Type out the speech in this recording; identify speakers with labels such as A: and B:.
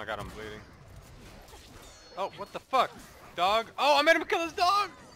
A: my god, I'm bleeding. Oh, what the fuck? Dog? Oh, I made him kill his dog!